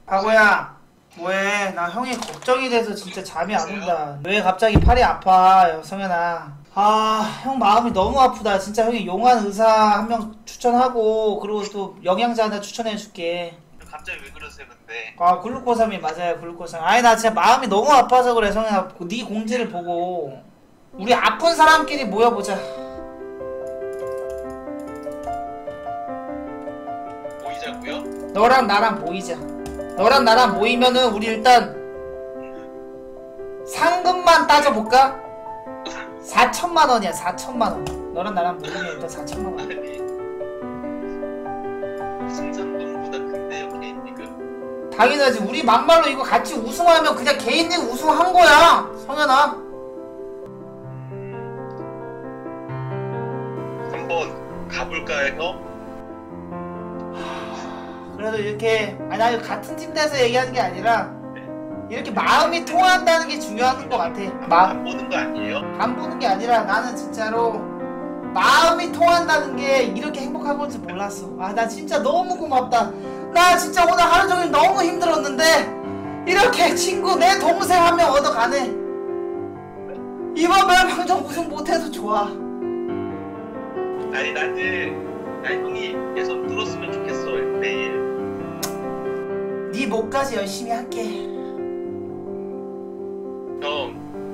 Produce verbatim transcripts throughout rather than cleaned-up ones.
아고야, 뭐해? 나 형이 걱정이 돼서 진짜 잠이 안 온다. 왜 갑자기 팔이 아파, 성현아? 아, 형 마음이 너무 아프다. 진짜 형이 용한 의사 한 명 추천하고, 그리고 또 영양제 하나 추천해줄게. 갑자기 왜 그러세요, 근데? 아, 글루코삼이 맞아요, 글루코삼. 아니, 나 진짜 마음이 너무 아파서 그래, 성현아. 네 공지를 보고. 우리 아픈 사람끼리 모여보자. 모이자고요? 너랑 나랑 모이자. 너랑 나랑 모이면은 우리 일단 상금만 따져볼까? 사천만 원이야, 사천만 원. 너랑 나랑 모이면 일단 사천만 원. 아니, 무슨 상금보다 큰데요, 개인 리그? 당연하지. 우리 막말로 이거 같이 우승하면 그냥 개인 리그 우승한 거야, 성현아. 한번 가볼까요, 형? 그래도 이렇게, 아니, 나 이거 같은 팀 돼서 얘기하는 게 아니라 이렇게 마음이 통한다는 게 중요한 것 같아. 마, 안 보는 거 아니에요? 안 보는 게 아니라 나는 진짜로 마음이 통한다는 게 이렇게 행복한 건지 몰랐어. 아, 나 진짜 너무 고맙다. 나 진짜 오늘 하루 종일 너무 힘들었는데 이렇게 친구, 내 동생 한 명 얻어가네. 이번 멸망전 우승 못해도 좋아. 아니, 나는 나 형이 계속 들었으면 좋겠어, 매일. 네 목까지 열심히 할게. 형,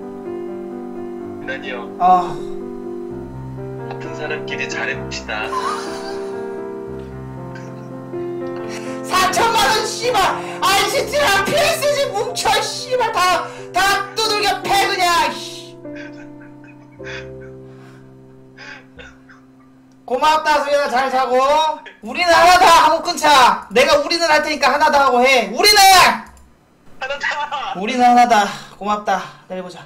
유난히 형, 아, 같은 사람끼리 잘해봅시다. 사천만 원 씨발 아이씨티랑 피에스지 뭉쳐 씨발 다 다 두들겨 패 그냥. 씨. 고맙다 수연아, 잘 자고. 우리는 하나 더 하고 끊자. 내가 우리는 할 테니까 하나 더 하고 해. 우리는 하나다! 우리는 하나다. 고맙다. 내일 보자.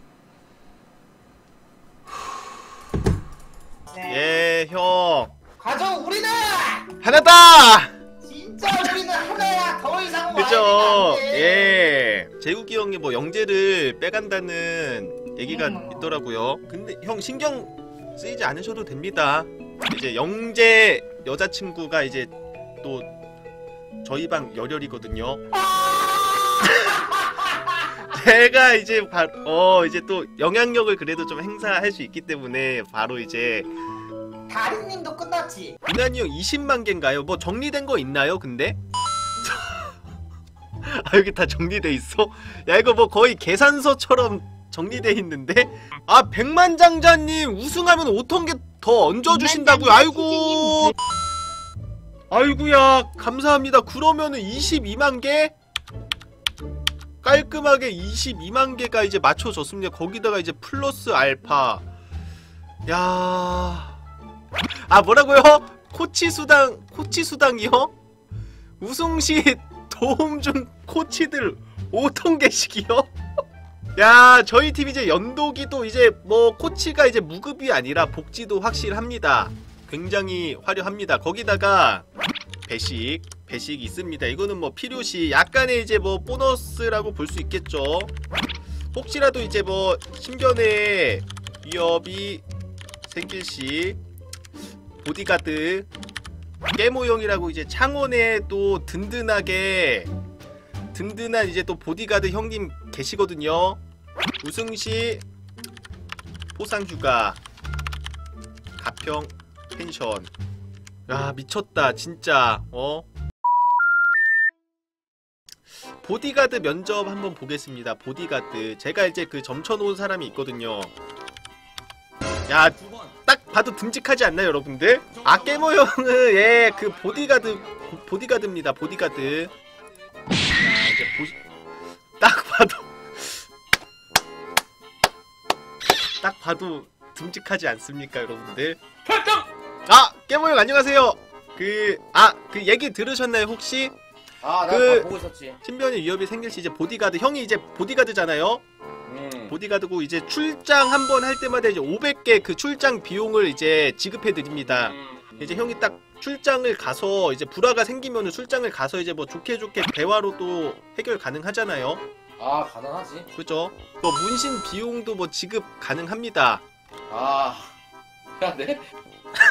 예, 형. 가족 우리는 하나다! 진짜 우리는 하나야. 더 이상은 그죠? 와야 돼. 예. 제국이 형이 뭐 영재를 빼간다는 얘기가 음. 있더라고요. 근데 형 신경 쓰이지 않으셔도 됩니다. 이제 영재 여자친구가 이제 또 저희 방 열혈이거든요. 제가 이제 바, 어 이제 또 영향력을 그래도 좀 행사할 수 있기 때문에 바로 이제 다리님도 끝났지? 유난히 형 이십만 개인가요? 뭐 정리된 거 있나요? 근데? 아, 여기 다 정리돼 있어? 야, 이거 뭐 거의 계산서처럼 정리돼 있는데? 아, 백만장자님 우승하면 오천 개 더 얹어주신다고요? 아이고, 아이고야, 감사합니다. 그러면은 이십이만 개? 깔끔하게 이십이만 개가 이제 맞춰졌습니다. 거기다가 이제 플러스 알파. 야, 아, 뭐라고요? 코치 수당, 코치 수당이요? 우승 시 도움 준 코치들 오천 개씩이요? 야, 저희 팀 이제 연도기도 이제 뭐 코치가 이제 무급이 아니라 복지도 확실합니다. 굉장히 화려합니다. 거기다가 배식, 배식 있습니다. 이거는 뭐 필요시 약간의 이제 뭐 보너스라고 볼 수 있겠죠. 혹시라도 이제 뭐 신변에 위협이 생길 시 보디가드 깨모형이라고 이제 창원에도 든든하게 든든한 이제 또 보디가드 형님 계시거든요. 우승시 포상휴가 가평 펜션. 야, 미쳤다 진짜. 어 보디가드 면접 한번 보겠습니다. 보디가드 제가 이제 그 점쳐놓은 사람이 있거든요. 야, 딱 봐도 듬직하지 않나요, 여러분들? 아, 깨모 형은 예, 그 보디가드 보디가드입니다. 보디가드. 자, 이제 보시 딱 봐도 딱 봐도 듬직하지 않습니까, 여러분들? 아, 깨모 형 안녕하세요. 그 아, 그 얘기 들으셨나요, 혹시? 아, 나 그 보고 있었지. 신변의 위협이 생길 시 이제 보디가드 형이 이제 보디가드잖아요. 음. 보디가드고 이제 출장 한 번 할 때마다 이제 오백 개 그 출장 비용을 이제 지급해 드립니다. 음. 이제 형이 딱 출장을 가서 이제 불화가 생기면은 출장을 가서 이제 뭐 좋게 좋게 대화로 또 해결 가능하잖아요. 아, 가능하지. 그죠? 뭐 문신 비용도 뭐 지급 가능합니다. 아, 해야 돼?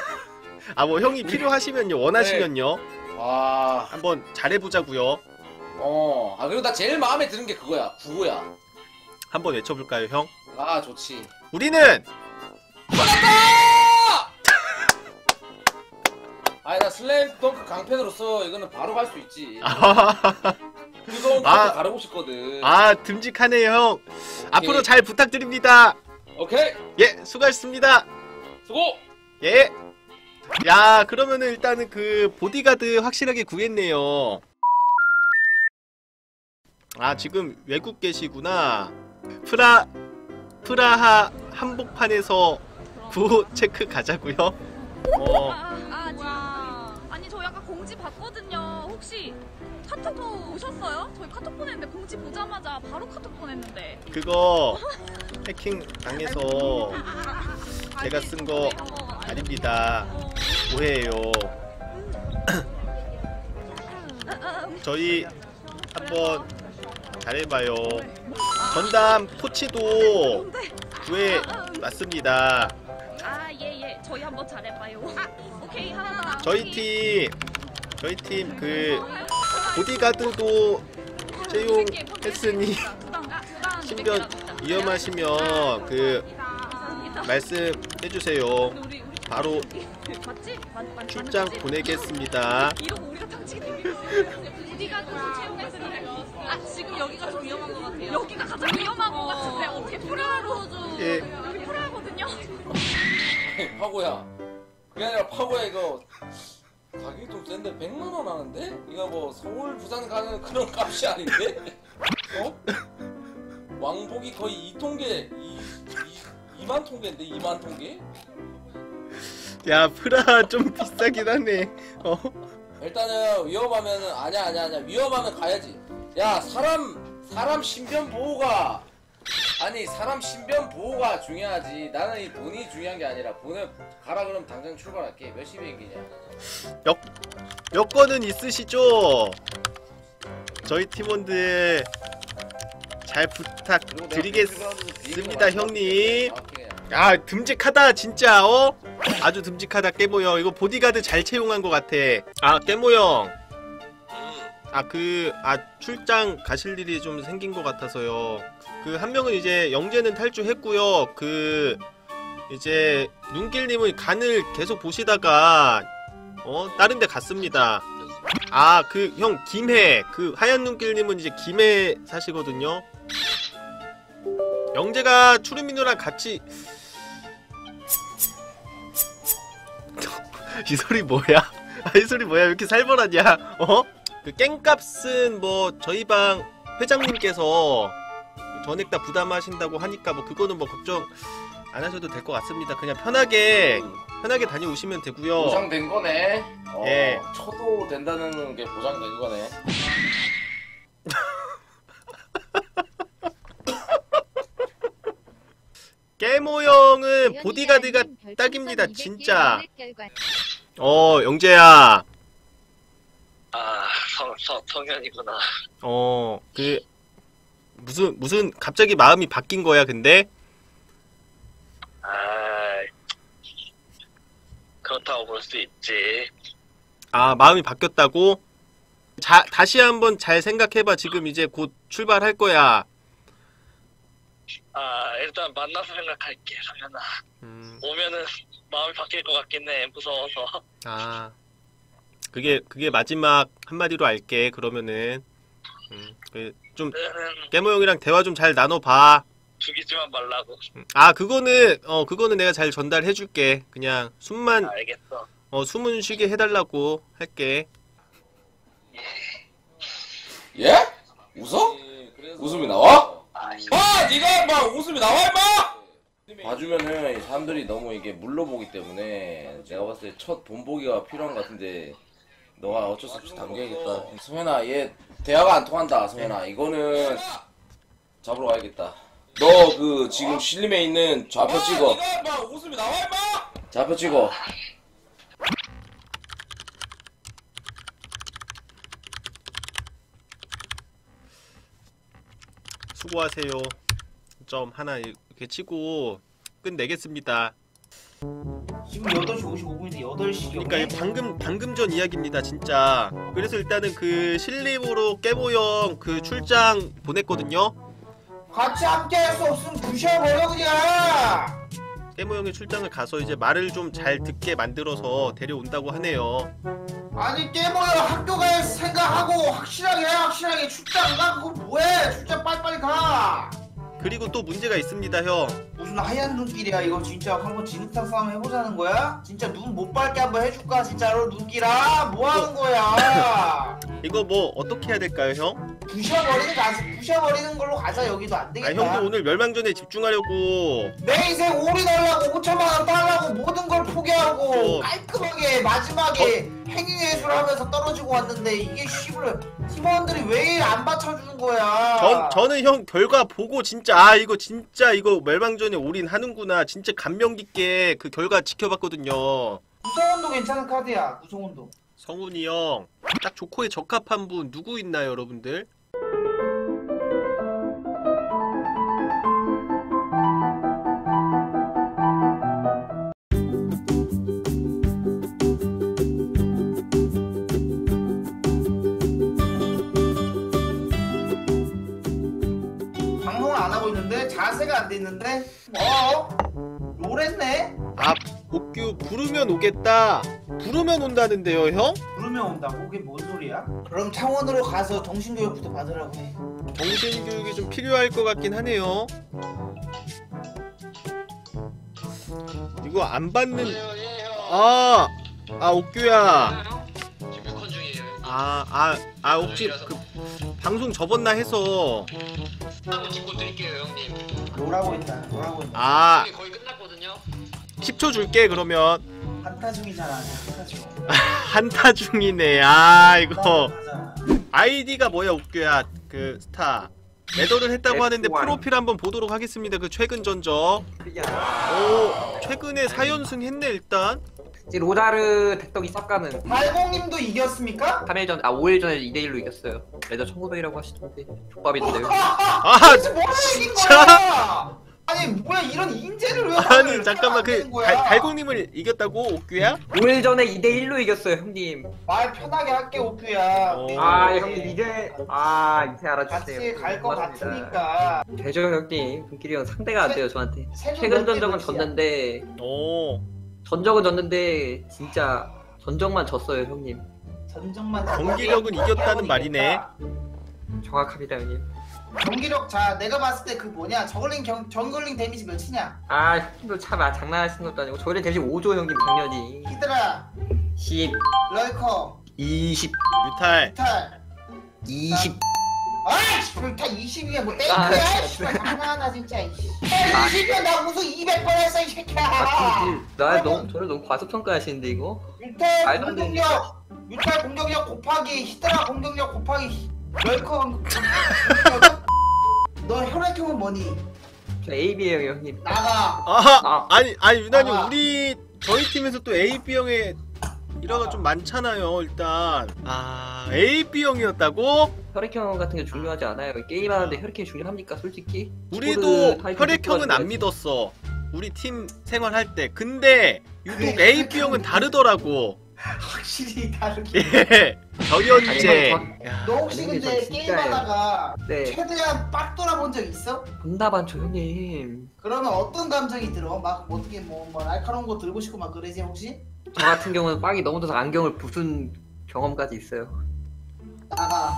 아, 뭐 형이 필요하시면요, 원하시면요. 아, 한번 잘해보자고요. 어. 아 그리고 나 제일 마음에 드는 게 그거야. 구호야. 한번 외쳐볼까요, 형? 아 좋지. 우리는 아니 나 슬램덩크 강팬으로서 이거는 바로 갈 수 있지. 아, 뜨거운 아. 카드 가르고 싶거든. 아 듬직하네요, 형. 오케이. 앞으로 잘 부탁드립니다. 오케이. 예, 수고하셨습니다. 수고. 예. 야, 그러면은 일단은 그 보디가드 확실하게 구했네요. 아, 지금 외국 계시구나. 프라 프라하 한복판에서 구호 체크 가자고요. 어, 아, 뭐야. 아니 저 약간 공지 봤거든요. 혹시 카톡 오셨어요? 저희 카톡 보냈는데 공지 보자마자 바로 카톡 보냈는데. 그거 해킹 당해서 제가 쓴 거 아닙니다. 오해예요. 저희 한번 잘해봐요. 전담 코치도 구해 놨습니다. 아, 예, 예. 저희 한번 잘해봐요. 아, 오케이. 하나 더. 저희 팀 저희 팀 그 보디가드도 채용했으니 신변 위험하시면 그 말씀해주세요. 바로 맞지? 맞, 맞, 출장 맞지? 보내겠습니다. 이러고 우리가 당치게 되겠어. 우리가 그 채용했으니까. 아, 지금 여기가 좀 위험한 것 같아요. 여기가 가장 위험한 것 같은데 어떻게 프라하로 좀. 예. 여기 프라하거든요. 파고야. 그게 아니라 파고야 이거 가격이 좀 센데 백만 원 하는데? 이거 뭐 서울 부산 가는 그런 값이 아닌데? 어? 왕복이 거의 이 통계 이, 이, 이만 통계인데 이만 통계? 야, 프라 좀 비싸긴 하네. 어? 일단은 위험하면은 아니야 아니야 아니야 위험하면 가야지. 야 사람 사람 신변 보호가 아니 사람 신변 보호가 중요하지. 나는 이 돈이 중요한 게 아니라 보내 가라 그러면 당장 출발할게. 몇 시 비행기냐? 여, 여권은 있으시죠? 저희 팀원들 잘 부탁드리겠습니다, 형님. 야, 듬직하다 진짜. 어? 아주 듬직하다 깨모형. 이거 보디가드 잘 채용한 것 같아. 아, 깨모형. 아, 그, 아, 출장 가실 일이 좀 생긴 것 같아서요. 그, 한 명은 이제 영재는 탈주했고요. 그, 이제, 눈길님은 간을 계속 보시다가, 어, 다른 데 갔습니다. 아, 그, 형, 김해. 그, 하얀 눈길님은 이제 김해 사시거든요. 영재가 추루민우랑 같이, 이 소리 뭐야? 아, 이 소리 뭐야? 왜 이렇게 살벌하냐? 어? 그 깽값은 뭐 저희 방 회장님께서 전액 다 부담하신다고 하니까 뭐 그거는 뭐 걱정 안 하셔도 될 것 같습니다. 그냥 편하게 편하게 다녀오시면 되고요. 보장된 거네. 어, 예. 쳐도 된다는 게 보장된 거네. 깨모형은 보디가드가 딱입니다. 진짜. 어, 영재야. 아, 성, 성, 성현이구나. 어, 그 무슨 무슨 갑자기 마음이 바뀐 거야, 근데? 아, 그렇다고 볼 수 있지. 아, 마음이 바뀌었다고? 자, 다시 한번 잘 생각해봐. 지금 이제 곧 출발할 거야. 아, 일단 만나서 생각할게, 성현아. 음, 오면은 마음이 바뀔 것 같긴 해, 무서워서. 아, 그게 그게 마지막 한마디로 알게. 그러면은 음, 그 좀 너는 깨모 형이랑 대화 좀 잘 나눠봐. 죽이지만 말라고. 음, 아, 그거는 어 그거는 내가 잘 전달해줄게. 그냥 숨만 알겠어. 어 숨은 쉬게 해달라고 할게. 예? 웃어? 웃음이 나와? 아, 아, 네가 막 웃음이 나와 임마! 봐주면은 사람들이 너무 이게 물러보기 때문에 내가 봤을 때 첫 본보기가 필요한 것 같은데 너가 어쩔 수 없이 당겨야겠다. 성현아, 얘 대화가 안 통한다. 성현아, 이거는 잡으러 가야겠다. 너 그 지금 신림에 있는 좌표 찍어. 네가 막 웃음이 나와 임마! 좌표 찍어. 수고하세요. 점 하나 이렇게 치고 끝내겠습니다. 지금 여덟 시 오십오 분인데 여덟 시 그러니까 이 방금 방금 전 이야기입니다 진짜. 그래서 일단은 그 신림으로 깨모형 그 출장 보냈거든요. 같이 함께 할 수 없으면 부셔버려 그냥. 깨모형의 출장을 가서 이제 말을 좀 잘 듣게 만들어서 데려온다고 하네요. 아니 깨모야 학교 갈 생각하고 확실하게 해. 확실하게 출장 가. 그거 뭐해. 출장 빨리빨리 가. 그리고 또 문제가 있습니다 형. 무슨 하얀 눈길이야 이거. 진짜 한번 진흙탕 싸움 해보자는 거야? 진짜 눈 못 밝게 한번 해줄까 진짜로 눈길아? 뭐하는 거야? 이거 뭐 어떻게 해야 될까요 형? 부셔버리는 가서 부셔버리는 걸로 가자. 여기도 안 아 되겠다. 형도 오늘 멸망전에 집중하려고. 내 인생 올인하려고 오천만 원 따려고 모든 걸 포기하고 어. 깔끔하게 마지막에 행위예술 하면서 떨어지고 왔는데 이게 씨발 팀원들이 왜 안 받쳐주는 거야? 전, 저는 형 결과 보고 진짜 아 이거 진짜 이거 멸망전에 올인하는구나 진짜 감명 깊게 그 결과 지켜봤거든요. 구성원도 괜찮은 카드야. 구성원도. 성훈이 형 딱 조코에 적합한 분 누구 있나요 여러분들? 방송을 안 하고 있는데 자세가 안 돼 있는데 어? 롤했네? 아 옥규 부르면 오겠다. 부르면 온다는데요 형? 부르면 온다고? 그게 뭔 소리야? 그럼 창원으로 가서 정신교육부터 받으라고 해. 정신교육이 좀 필요할 것 같긴 하네요. 이거 안 받는 아, 아 옥규야. 지금 몇 건 중이에요? 아, 아, 아 혹시 그 방송 접었나 해서. 한번 짚고 드릴게요 형님. 롤하고 있다. 롤하고 있다. 아, 거의 끝났거든요. 십 초 줄게 그러면. 한타 중이잖아. 한타 중. 한타 중이네. 아 이거 하잖아. 아이디가 뭐야 옥규야 그 스타. 매도를 했다고 하는데 에프 원. 프로필 한번 보도록 하겠습니다. 그 최근 전적. 오 최근에 사 연승 했네 일단. 이제 로다르 덱덕이 쌉가는 발공님도 이겼습니까? 삼 일 전, 아 오 일 전에 이 대 일로 이겼어요. 레더 천구백이라고 하시던데 족밥인데요. 아 도대체 뭐 이긴 진짜? 거야? 아니 뭐야 이런 인재를 왜 아니 잠깐만 안 그 되는 거야? 달- 달공님을 이겼다고 옥규야? 오 일 전에 이 대 일로 이겼어요 형님. 말 편하게 할게 오큐야. 어. 아 네. 형님 이제 아 이제 알아주세요. 같이 갈 거 고맙습니다. 같으니까. 되죠 형님. 분끼리 형 상대가 안 돼요 저한테. 세금 최근 몇 대 전적은 몇이야? 졌는데 오 전적은 졌는데 진짜 전적만 졌어요 형님. 전적만 경기력은 이겼다는 말이네. 정확합니다 형님. 경기력 자 내가 봤을 때 그 뭐냐 저글링 경 정글링 데미지 몇이냐? 아 형님도 참 아, 장난하시는 것도 아니고 저희 대신 오 조 형님 작년이 히드라, 십, 럴커, 이십, 뮤탈 탈. 이십. 아이씨 불타 이십이야 뭐 아, 땡크야 씨발 장난하나 진짜 이씨. 야 이십이야 나 우승 이백 번 했어 이 새끼야. 아, 나 너무 저를 너무 과소평가하시는데 이거? 뮤탈 말도 안 되는 공격력 뮤탈 공격력 곱하기 히드라 공격력 곱하기 럴커 공격력. 너 혈액형은 뭐니? 저 에이비에요 형님. 나가. 아하 아. 아니 아니 유난히 아. 우리 저희 팀에서 또 에이비형의 일화가 좀 많잖아요 일단. 아 에이비형이었다고? 혈액형 같은 게 중요하지 않아요. 게임하는데 혈액형이 중요합니까 솔직히? 우리도 스포츠 타입이 혈액형은 안 좋아져야지. 믿었어 우리 팀 생활할 때. 근데 유독 그래, 에이비형은 다르더라고. 확실히 다르게. 예 저현재. 아니, 야, 너 혹시 아니, 근데 근데 저 진짜예요. 게임하다가 네. 최대한 빡 돌아본 적 있어? 존나 많죠 형님. 그러면 어떤 감정이 들어? 막 어떻게 뭐, 뭐 날카로운 거 들고 싶고 막 그러지 혹시? 저 같은 경우는 빵이 너무 져서 안경을 부순 경험까지 있어요. 나가.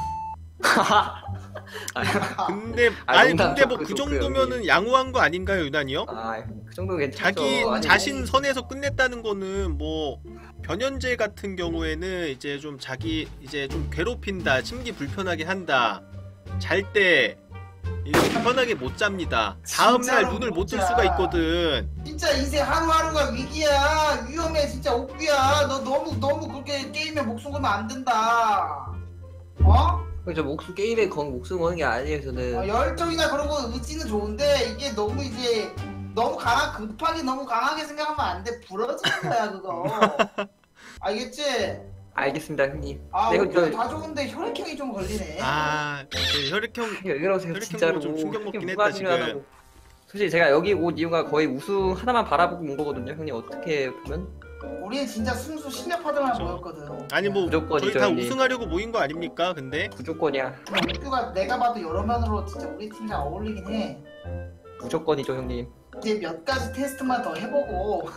근데 아, 아니 농담 근데 뭐 조크, 그 조크요, 정도면은 양호한 거 아닌가요 유난히요? 아그 정도 괜찮죠. 자기 아니, 자신 선에서 끝냈다는 거는 뭐 변현재 같은 경우에는 이제 좀 자기 이제 좀 괴롭힌다, 심기 불편하게 한다, 잘 때 이렇게 편하게 못 잡니다. 다음 날 진짜로 눈을 못 뜰 못 자. 수가 있거든. 진짜 인생 하루하루가 위기야. 위험해 진짜 옥비야. 너 너무 너무 그렇게 게임에 목숨 걸면 안 된다. 어? 저 목숨 게임에 건 목숨 거는 게 아니에요 저는. 어, 열정이나 그런 거 의지는 좋은데 이게 너무 이제 너무 강하 급하게 너무 강하게 생각하면 안 돼. 부러지는 거야 그거. 알겠지? 알겠습니다 형님. 아 네, 옥비 저- 다 좋은데 혈액형이 좀 걸리네. 아 그 혈액형 왜 그러세요 혈액형으로 진짜로. 좀 충격 먹긴 혈액형 했다, 뭐가 지금. 중요하다고. 솔직히 제가 여기 온 이유가 거의 우승 하나만 바라보고 온 거거든요. 형님 어떻게 보면 우리는 진짜 승수 실력파들만 모였거든. 아니 뭐 무조건이죠, 저희 다 형님. 우승하려고 모인 거 아닙니까? 근데 무조건이야. 옥규가 내가 봐도 여러 면으로 진짜 우리 팀이랑 어울리긴 해. 무조건이죠 형님. 이제 몇 가지 테스트만 더 해보고.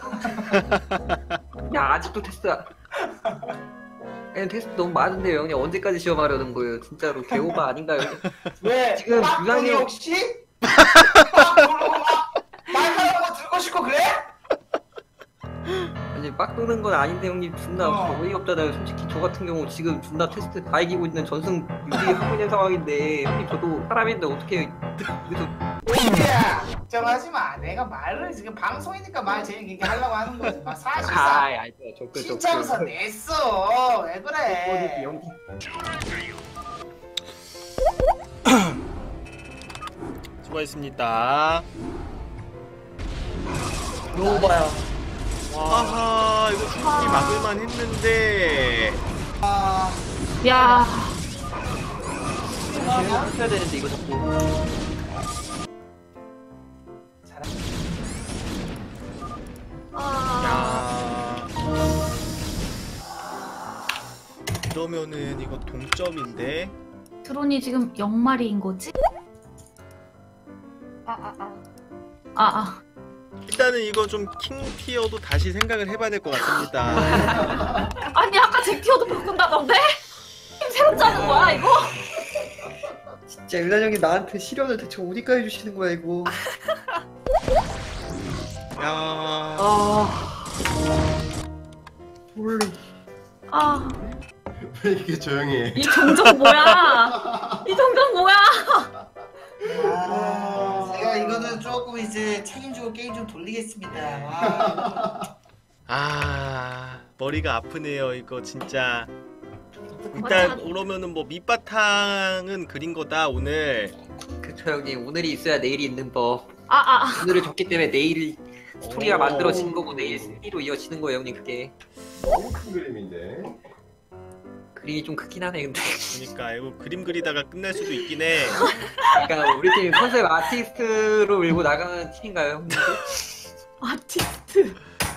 야 아직도 테스트야. 아니 테스트 너무 많은데요 형님. 언제까지 시험하려는 거예요? 진짜로 개오바 아닌가요? 형님? 왜? 지금 빡돌이 유난히 형- 혹시? 말하는 거 들고 싶고 그래? 아니 빡 도는 건 아닌데 형님 존나 어. 어이가 없잖아요. 솔직히 저 같은 경우 지금 존나 테스트 다 이기고 있는 전승 유지하고 있는 상황인데 형님 저도 사람인데 어떻게 여기서 옥규야 걱정하지 마. 내가 말을 지금 방송이니까 말 제일 길게 하려고 하는 거지. 막 사실상 아이 알죠 저그 신청서 냈어. 왜 그래? 형님. 수고하셨습니다. 노바야. 아하 이거 충분히 막을만 했는데 아, 야. 해야 되는데 이거 자꾸. 잘한다. 아. 야 이러면은 이거 동점인데 드론이 지금 영 마리인 거지? 아, 아, 아. 아, 아. 일단은 이거 좀 킹티어도 다시 생각을 해봐야 될 것 같습니다. 아니, 아까 잭티어도 바꾼다던데? 팀 새로 짜는 거야, 이거? 진짜 유난 형이 나한테 시련을 대체 어디까지 주시는 거야 이거. 야 아. 몰래. 아, 왜 이렇게 조용히 해? 이 정적 뭐야? 이 정적 뭐야? 아, 제가 이거는 조금 이제 책임지고 게임 좀 돌리겠습니다. 아, 아 머리가 아프네요 이거 진짜. 일단 그러면은 뭐 밑바탕은 그린 거다 오늘. 그쵸 형님 오늘이 있어야 내일이 있는 법. 아, 아. 오늘을 졌기 때문에 내일이 스토리가 오. 만들어진 거고 내일 승리로 이어지는 거예요 형님 그게. 너무 큰 그림인데. 그림이 좀 크긴 하네 근데. 그러니까 이거 그림 그리다가 끝날 수도 있긴 해. 그러니까 우리 팀 컨셉 아티스트로 밀고 나가는 팀인가요 형님? 아티스트.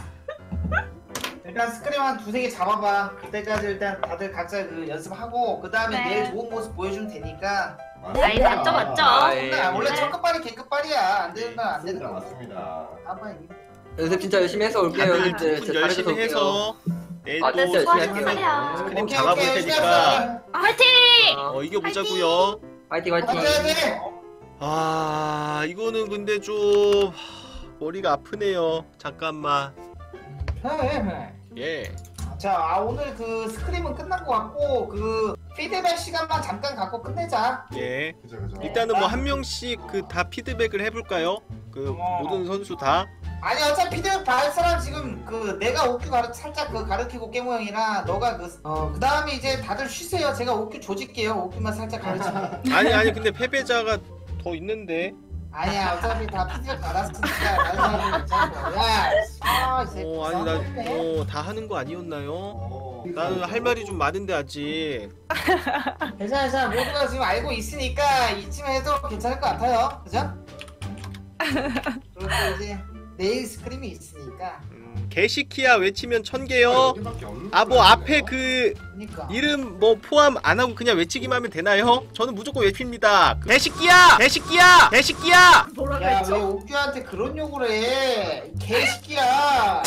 일단 스크림 한 두세 개 잡아봐. 그때까지 일단 다들 각자 그 연습하고 그 다음에 네. 내일 좋은 모습 보여주면 되니까. 아이, 맞죠, 맞죠? 아, 근데 예, 원래 예. 첫 끝발이 개끝발이야. 안 되는 건 안 되는 맞습니다, 거. 맞습니다. 한번 연습 진짜 열심히 해서 올게요 다들 형님들. 두 진짜 분 열심히 잘해서 올게요. 해서 내일 아, 또 됐어요. 수고하셨 할게요. 말이야. 스크림 오케이, 잡아볼 오케이, 테니까 열심히 화이팅! 어 이겨보자고요. 화이팅 화이팅. 해야 돼. 아 이거는 근데 좀 머리가 아프네요. 잠깐만. 해. 예. 자, 아, 오늘 그 스크림은 끝난 것 같고 그 피드백 시간만 잠깐 갖고 끝내자. 예. 그죠, 그죠. 일단은 뭐 한 명씩 그 다 피드백을 해볼까요? 그 어. 모든 선수 다. 아니 어차피 피드백 받을 사람 지금 그 내가 옥규 가르 살짝 그 가르치고 깨모 형이랑 너가 그어 그다음에 이제 다들 쉬세요. 제가 옥규 조질게요. 옥규만 살짝 가르치고. 아니 아니 근데 패배자가 더 있는데. 아니야 어차피 다 피드백 받았으니까 다른 사람이 괜찮고. 야, 아, 이 새끼. 어 아니 나어다 하는 거 아니었나요? 어. 나는 할 말이 좀 많은데 아직. 괜찮아, 괜찮아. 모두가 지금 알고 있으니까 이쯤 해도 괜찮을 것 같아요. 그죠? 그리고 이제 내일 스크림이 있으니까. 음, 개시키야 외치면 천 개요. 여기밖에 없는 아 뭐 앞에 그 그러니까. 이름 뭐 포함 안 하고 그냥 외치기만 하면 되나요? 저는 무조건 외칩니다. 개시키야! 개시키야! 개시키야! 뭐라고 야, 왜 했죠? 옥규한테 그런 욕을 해? 이 개새끼야.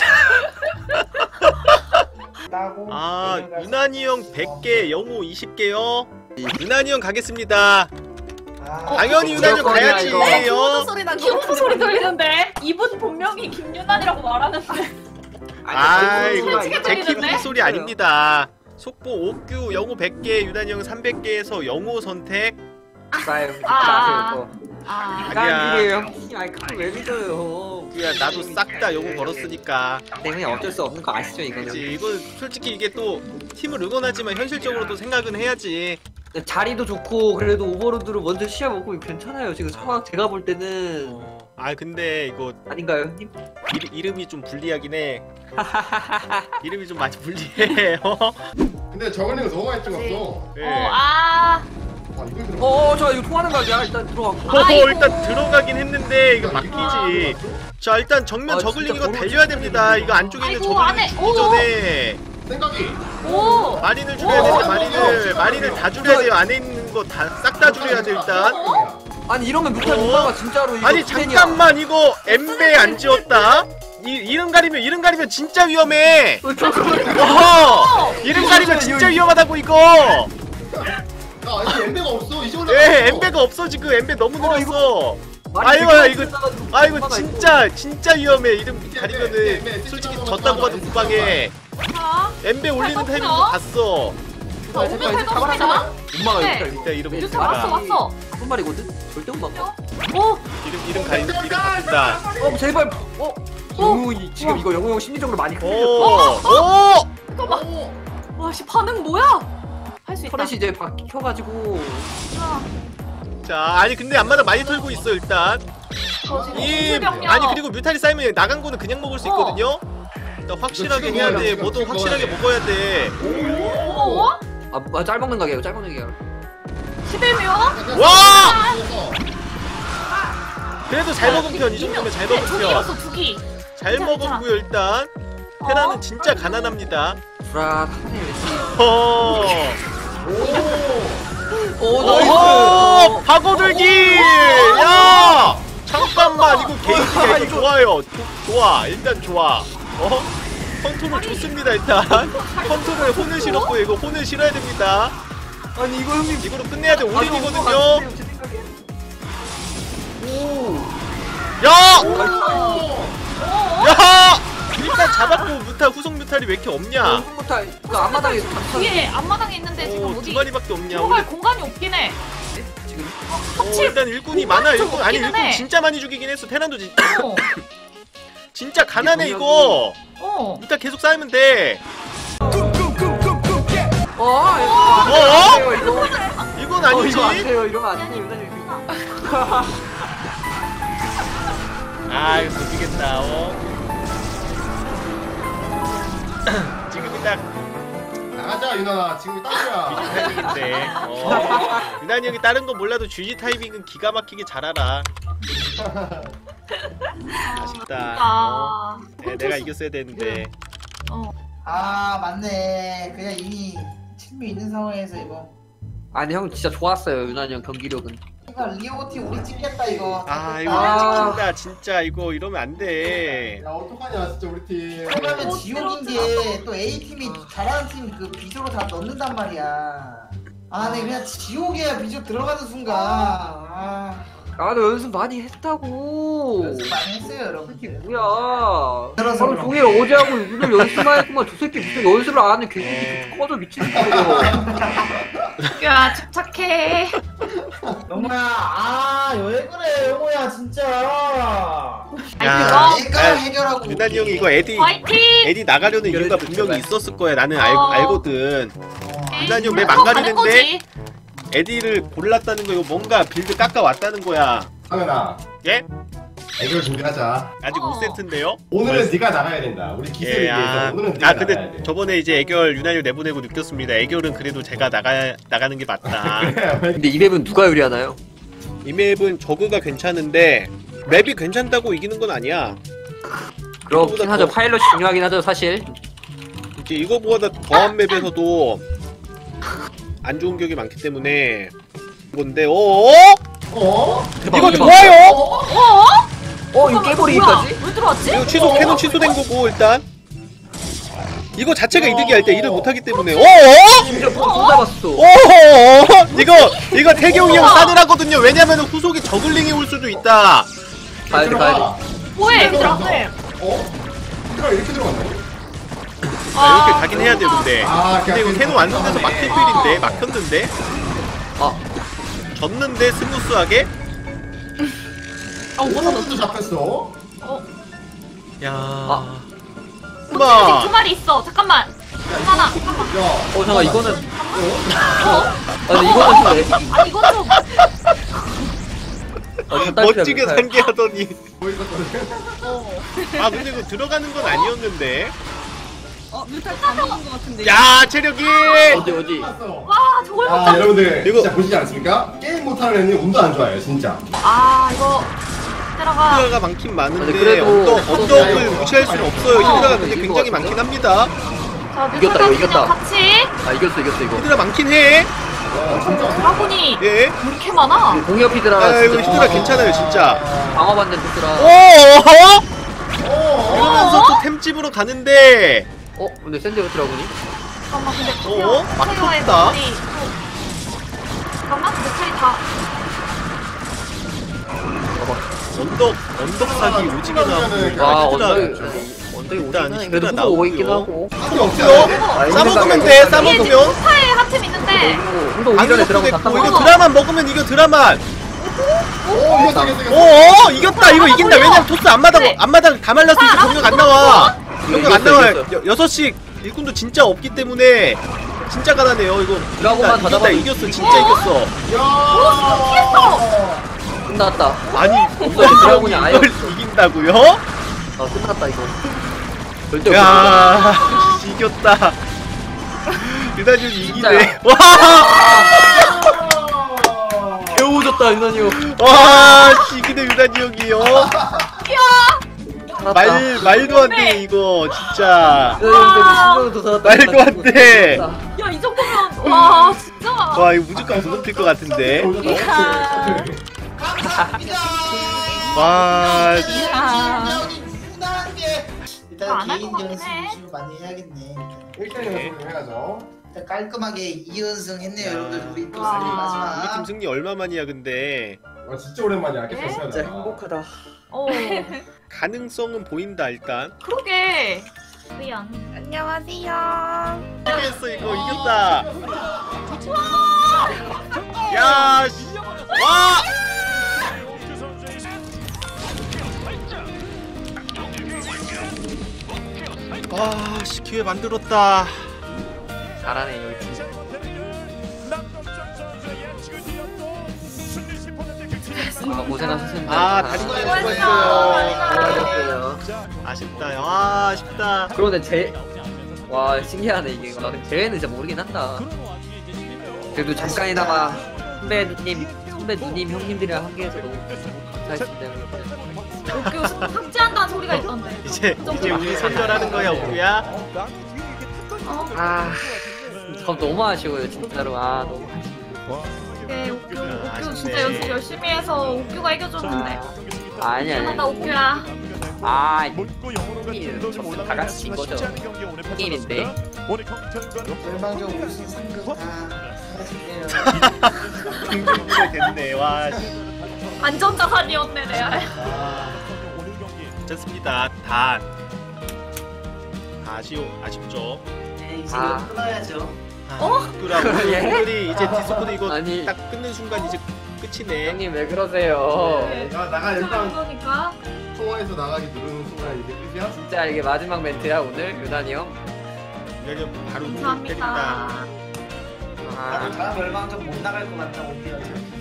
나고 아 내려가서- 유난히 형 백 개, 영호 이십 개요. 유난히 형 가겠습니다. 아, 당연히 유난히 형 무조건이야, 가야지. 이거. 요. 소리 나 키오프 소리 들리는데? 이분 본명이 김윤환이라고 말하는데. 아이 이거 솔직히 제 들리는데? 키우기 소리 아닙니다. 속보 옥규 영호 백 개, 유난히 형 삼백 개에서 영호 선택. 나요. 아. 아. 아, 아니야. 형님 아니 그걸 왜 믿어요? 야 나도 싹 다 영호 걸었으니까. 네, 형님 어쩔 수 없는 거 아시죠 이거는. 그치 이거 솔직히 이게 또 팀을 응원하지만 현실적으로도 생각은 해야지. 자리도 좋고 그래도 오버로드로 먼저 시합 오고 괜찮아요. 지금 상황 제가 볼 때는 어, 아 근데 이거 아닌가요 형님? 이, 이름이 좀 불리하긴 해. 이름이 좀 많이 불리해. 어? 근데 저걸링 너무 많이 찍었어. 네. 어, 아. 와, 이걸 들어. 어, 저 이거 통하는 각이야. 일단 들어가고. 어, 아이고. 일단 들어가긴 했는데 이거 막히지. 자 일단 정면 아, 저글링 진짜 이거 너무 달려야 됩니다. 이거 안쪽에 있는 아이고, 저글링 안에. 죽기 오. 전에 생각이. 오. 마린을 줄여야 되는데 마린을 마린을 다 줄여야 돼요. 안에 있는 거 다 싹 다 줄여야 돼 일단. 아니 이러면 뮤탈 어? 못 막아 진짜로. 이거 아니 투텐이야. 잠깐만 이거 엠베 안 지웠다. 이 이름 가리면 이름 가리면 진짜 위험해. 어, 잠깐만. 어 이름 가리면 진짜 위험하다고 이거. 야, 이거 엠베가 없어. 이제 올라가. 예 엠베가 없어 지금 엠베 너무 어, 늘었어. 많이 아이고, 되게 이거- 많이 아 이거 있어. 진짜 진짜 위험해. 이름 가리면은 솔직히 졌다고 봐도 무방해. 자, 엠베 올리는 잘 타이밍도 떴고요. 봤어. 제발 제발 이제 잡아라 잡아라. 못 막아 네. 이거. 일단 이름 뉴스 왔어 바꾼다. 왔어. 한 마리거든. 절대 못 막아. 오. 이름 이름 가리 이름 바꾼다. 어 제발. 어. 영웅이 지금 이거 영웅 심리적으로 많이 오 흔들렸어. 오. 잠깐만. 와씨 반응 뭐야? 할 수 있다. 터렛이 이제 박혀가지고. 자, 자 아니 근데 앞마당 많이 털고 있어 일단. 저 지금 이 공수병력. 아니 그리고 뮤탈이 쌓이면 나간 거는 그냥 먹을 수 어. 있거든요. 일단 확실하게 지금 해야 먹어야 돼. 돼, 뭐든 지금 확실하게 먹어야 먹어야 돼. 오. 아, 아, 짤 먹는 가게요. 짤 먹는 가게요. 십일 秒. 와! 그래도 잘 먹은 편 이 정도면 잘 먹은 두기 편. 잃었어 두기. 잘 괜찮아, 먹었고요 일단. 어? 테라는 진짜 가난합니다. 브라 타네 웨시. 어. 오 오, 나이스. 파고들기! 야! 잠깐만, 이거 게이지가 이거 좋아요. 조- 좋아, 일단 좋아. 어? 컨트롤 좋습니다, 일단. 컨트롤에 혼을 실었고, 이거 혼을 실어야 됩니다. 아니 이거 형님. 이거로 끝내야 돼, 아, 올인이거든요. 오. 야! 오. 야! 일단 잡았고, 뮤탈, 후속 뮤탈이 왜 이렇게 없냐? 못할. 그 앞마당에 다 뒤에 앞마당에 있는데 지금 오, 어디 두 마리밖에 없냐? 들어갈 우리- 공간이 없긴 해. 지금. 오, 일단 일꾼이 공간이 많아, 좀 일꾼. 아니, 없기는 일꾼 해. 진짜 많이 죽이긴 했어. 테란도 진, 어. 진짜 가난해, 이게 이거. 어. 뮤탈 계속 쌓이면 돼. 어. 어? 어? 이거. 이건 어, 아니지. 이거 안 돼요. 이러면 안 돼요. 유단이. 아 이거 못 이겠다. 어. 지금이 딱 나가자 유나나. 지금 딱이야. 타이밍인데. 어. 유난히 형이 다른 거 몰라도 쥐지 타이밍은 기가 막히게 잘 알아. 아쉽다. 어. 아. 네, 내가 이겼어야 되는데. 어. 아 맞네. 그냥 이미 친미 있는 상황에서 이거. 아니 형 진짜 좋았어요. 유난히 형 경기력은. 이거 리오티 우리 찍겠다 이거. 아 이거 아. 찍힌다 진짜. 이거 이러면 안 돼. 야 어떡하냐 진짜 우리 팀. 그러면 못 지옥인 게 또 A 팀이 잘하는 팀 그 비조로 다 넣는단 말이야. 아, 근데 그냥 지옥이야 비조 들어가는 순간. 아, 나도 연습 많이 했다고. 연습 많이 했어요 이게 여러분들. 뭐야? 들어서 하루 그럼. 종일 어제 하고 오늘 연습만 했구만. 저 새끼 무슨 연습을 안 하는 개새끼 좀 꺼져 미친 새끼야. 야 침착해. 영호야, 아, 왜 그래, 영호야, 진짜. 야, 내가 야, 해결하고. 유난히 형이 이거 에디 화이팅. 에디 나가려는 이유가 분명히 있었을 거야. 나는 알, 어. 알거든. 유난히 형맵 안 그거 가는 가리는데 거지. 에디를 골랐다는 거 이거 뭔가 빌드 깎아왔다는 거야. 상현아. 예? 애교 준비하자. 아직 어. 오 세트인데요? 오늘은 네가 나가야 된다. 우리 기세를 예, 아, 위해서 오늘은 네가 아 나가야 근데 돼. 저번에 이제 애결 유난히 내보내고 느꼈습니다. 애결은 그래도 제가 나가 나가는 게 맞다. 근데 이 맵은 누가 유리하나요? 이 맵은 저그가 괜찮은데 맵이 괜찮다고 이기는 건 아니야. 그렇긴 하죠. 파일럿이 중요하긴 하죠 사실. 이제 이거보다 더한 맵에서도 안 좋은 격이 많기 때문에 이건데 어? 어? 대박, 이거 대박. 좋아요? 어? 어 이거 깨버리기까지? 왜 들어왔지? 이거 취소 캐논 취소된 거고 일단 이거 자체가 이득이야. 일단 일을 못하기 때문에 어? 진짜 못 잡았어. 어? 이거 이거 태경이 형 싸늘하거든요. 왜냐면 후속이 저글링이 올 수도 있다. 가야 돼 가야 돼. 뭐해? 얘들아. 어? 들어가 이렇게 들어갔네? 아, 이렇게 가긴 해야 돼 근데. 아, 근데 이거 캐논 완성돼서 막힐 필인데 막혔는데 아 졌는데 스무스하게. 아 오버도 잡혔어. 야. 아. 두 마. 마리 있어. 잠깐만. 하나. 잠깐만. 야. 어 잠깐 이거는. 어? 아 근데 이거는 좀 애기. 아니 이건 좀. 어, 첫 달이라 멋지게 그래. 상기하더니. 뭐 있었거든. 어. 아 근데 이거 들어가는 건 아니었는데. 어 뮤탈 다 먹은 것 같은데. 야 체력이 어디 어디? 와 저걸 못 아 잡. 여러분들 이거- 진짜 보시지 않습니까? 게임 못하는 애는 운도 안 좋아요 진짜. 아 이거 들어가. 히드라가 많긴 많은데 아니, 그래도- 언덕, 언덕을 그래도- 무시할 수는 없어요. 어. 히드라가 근데 이길 굉장히 것 많긴 합니다. 자 이겼다, 뮤탈 이거 이겼다. 같이 아 이겼어 이겼어 이거. 히드라 많긴 해. 드라곤이 예. 왜 이렇게 많아? 공격 히드라 아 이거 진짜 히드라 괜찮아요 진짜. 방어받는 히드라. 오! 이러면서 또 템집으로 가는데 어 근데 샌드 드라군이? 잠깐만 근데 어? 막 태요의 쳤다. 뮤탈이 또- 잠깐만 뮤탈이 다. 언덕 언덕 사기 오지게 나오고 와 히드라 언덕이 언덕이 일단 오지네. 히드라 그래도 후보 나오고요. 오고 있긴 하고. 한게 없어요. 아, 싸먹으면 돼 뒤에 지금 싸먹으면. 스파에 한 팀 있는데. 후보 오기 전에 악력도 드라군 다 됐고 따먹어. 이거 드라만 먹으면 이거 드라만. 오 이겼어 이겼어 이겼어. 오 이겼다 이거 이긴다. 보여. 왜냐면 토스 앞마당 네. 앞마당 다 말랐으니까 자, 병력 안 나와. 병력 안 이겼어, 나와. 이겼어. 여- 여섯 씩 일꾼도 진짜 없기 때문에 진짜 가난해요 이거. 드라곤만 이겼다, 다 잡아도 이겼어 진짜 이겼어. 야. 끝났다. 아니 언덕이 드라군이 아예 이걸 없어. 이긴다고요? 아 끝났다 이거. 절대 없어. 야 이겼다. 유다준이 이기네. 진짜요? 와, 개오졌다 유난히 형. 와 이기네 유다지 형이요. 살았다. 말 말도 안 돼 이거 진짜. 신경도 살았다. 말도 안 돼. 야 이 정도면 와 진짜. 와 이거 무조건 무섭힐 것 같은데. 이야. 와 이야. 일단 안 할 개인 것 같긴 연습 해. 좀 많이 해야겠네. 일 대 연습을 해야죠. 일단 깔끔하게 이 연승 했네요, 야. 여러분들. 우리 또 와. 승리 우리 팀 마지막. 승리 얼마만이야 근데. 와 진짜 오랜만이야. 깼었어야 진짜 행복하다. 어 가능성은 보인다 일단. 그러게. 미안. 안녕하세요. 이겼어 이거 이겼다. 야 씨. 와. 와, 씨 기회 만들었다. 잘하네 여기 팀. 아 고생하셨습니다. 아, 다리 수고하셨어요. 아쉽다. 아, 아쉽다. 그런데 제, 와 신기하네 이게. 나 제외는 진짜 모르긴 한다. 그래도 잠깐이나마 선배 누님, 선배 누님 형님들이랑 함께해서 너무 감사했습니다. 옥규 삭제한다는 소리가 있던데. 이제 이제 우리 선전하는 거야, 옥규야. 어? 아, 저 너무 아쉬워요 진짜로. 아 너무 아쉬워. 네, 옥규, 옥규 아쉽네. 진짜 연습 열심히 해서 옥규가 이겨줬는데. 아니 아니. 미안하다 옥규야. 아, 이- 다 같이 진 거죠. 게임인데. 멸망적 우승 상금 다 사라질게요. 흥분이 됐네. 와, 씨. 안전자산이었네 내 알. 아, 괜찮습니다. 다 아쉬워 아쉽죠. 네, 이제 아. 이거 끊어야죠. 어? 옥규랑 예? 오늘이 이제 디스코드 이거 아니. 딱 끊는 순간 이제 끝이네. 형님 왜 그러세요? 네. 야 나가 그런 일단 거니까. 통화에서 나가기 누르는 순간 이제 끝이야. 진짜 이게 마지막 멘트야 오늘 유난히 형. 내가 바로 때린다. 감사합니다. 아, 다음 멸망적 못 나갈 것 같다, 오히려.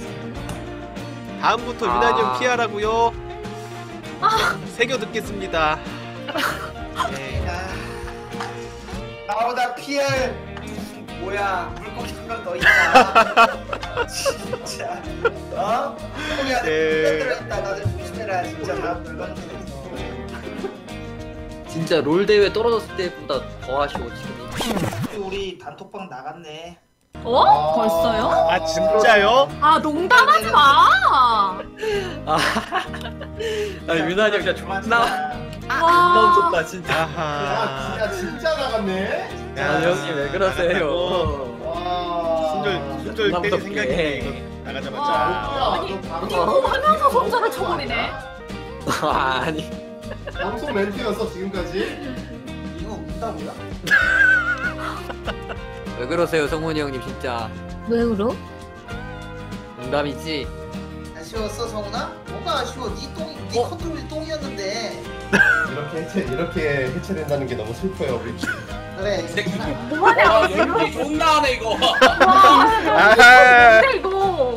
다음부터 아. 유난히 형 피하라고요. 새겨 듣겠습니다. 네. 아, 나보다 피할 뭐야 물고기 한 명 더 있다. 진짜. 어? 물고기한테 네. 들어있다. 나들 조심해라. 진짜 다음 멸망적에서. 진짜 롤 대회 떨어졌을 때보다 더 아쉬워 지금. 우리 단톡방 나갔네. 어? 벌써요? 아 진짜요? 아 농담하지 마. 아, 아 유난히 형 진짜 존나 와. 너무 좋다 진짜. 야 아하. 진짜 진짜 나갔네. 아 형님 왜 그러세요? 와. 순절 순절 존나 때릴 무섭게. 생각이네 이거 나가자마자. 야, 너 방송 이거 하면서 손절을 쳐버리네. 아, 아니. 방송 멘트였어 지금까지. 이거 웃다고요? 왜 그러세요 성훈이 형님 진짜. 왜 그러? 농담이지. 아쉬웠어 성훈아? 뭐가 아쉬워? 네 똥이 네 어? 컨트롤이 똥이었는데. 이렇게 해체 이렇게 해체된다는 게 너무 슬퍼요 우리. 그래. 뭐하냐? 연기 존나 하네 이거. 와. 아하. 근데 이거.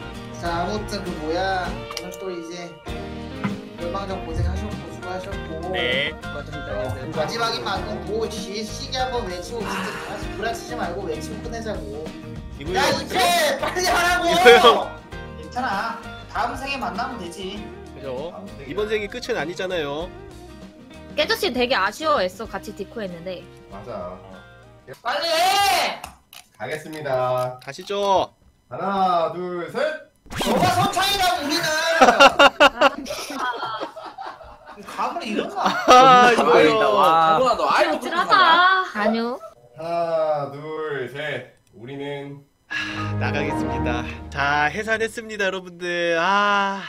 자 아무튼 그 뭐야 오늘 또 이제 멸망적 고생하셨고 수고하셨고 네. 마지막인 만큼 뭐 시, 시계 한번 외치고 진짜 다시 불안치지 말고 외치고 끝내자고. 이거 야 이제 빨리 하라고. 이거요. 괜찮아. 다음 생에 만나면 되지. 그죠? 이번 생이 끝은 아니잖아요. 깨조씨 되게 아쉬워했어. 같이 디코 했는데. 맞아. 빨리 해. 가겠습니다. 가시죠. 하나, 둘, 셋. 너가 선창이라고 우리는. 감을 잃었나? 아, 이거요. 와. 누나 너 아이고 찔하다. 아니요. 하나, 둘, 셋. 우리는 나가겠습니다. 자, 해산했습니다, 여러분들. 아.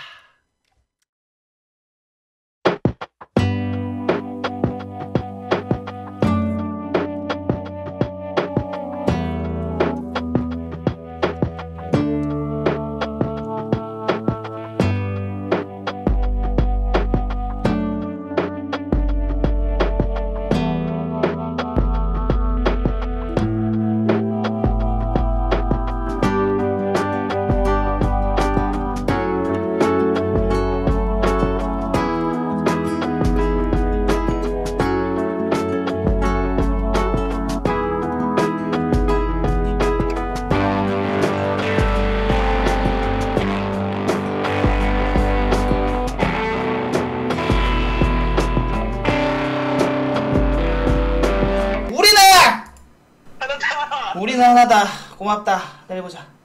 우리는 하나다. 고맙다. 내일 보자.